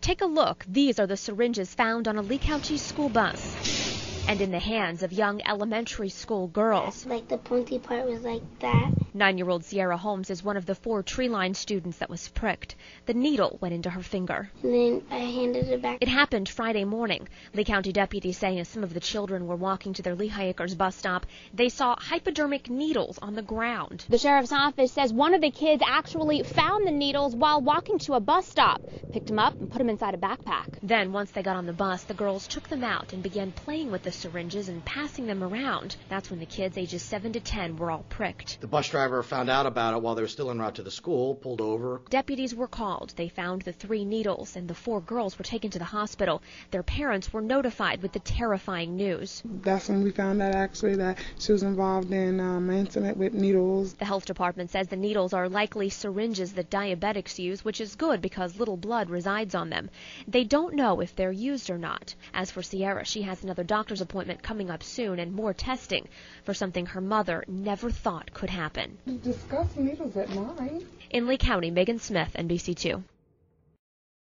Take a look. These are the syringes found on a Lee County school bus and in the hands of young elementary school girls. Like the pointy part was like that. 9-year-old Sierra Holmes is one of the 4 tree line students that was pricked. The needle went into her finger. And then I handed it back. It happened Friday morning. Lee County deputies say as some of the children were walking to their Lehigh Acres bus stop, they saw hypodermic needles on the ground. The sheriff's office says one of the kids actually found the needles while walking to a bus stop, picked them up and put them inside a backpack. Then once they got on the bus, the girls took them out and began playing with the syringes and passing them around. That's when the kids ages 7 to 10 were all pricked. The bus driver found out about it while they were still en route to the school, pulled over. Deputies were called. They found the 3 needles and the 4 girls were taken to the hospital. Their parents were notified with the terrifying news. That's when we found out actually that she was involved in an incident with needles. The health department says the needles are likely syringes that diabetics use, which is good because little blood resides on them. They don't know if they're used or not. As for Sierra, she has another doctor's appointment coming up soon and more testing for something her mother never thought could happen. Discuss needles at 9. In Lee County, Megan Smith, NBC2.